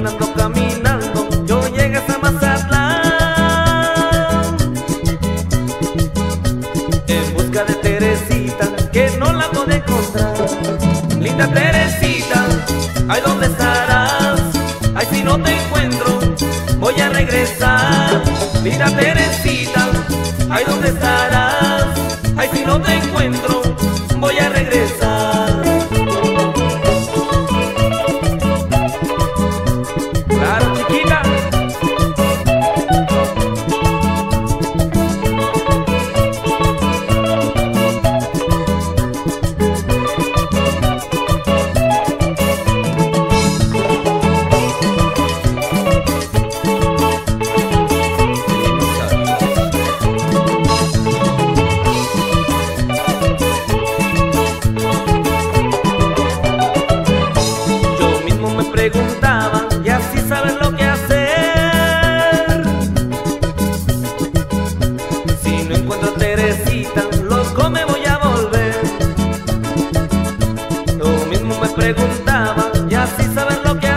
caminando, caminando, yo llegué hasta Mazatlán en busca de Teresita, que no la puedo encontrar. Linda Teresita, ay, ¿dónde estarás? Ay, si no te encuentro, voy a regresar. Linda Teresita, ay, ¿dónde estarás? Ay, si no te encuentro, voy a regresar. Claro, chiquita. Preguntaba, y así sabes lo que hacer. Si no encuentro a Teresita, loco me voy a volver. Yo mismo me preguntaba, y así sabes lo que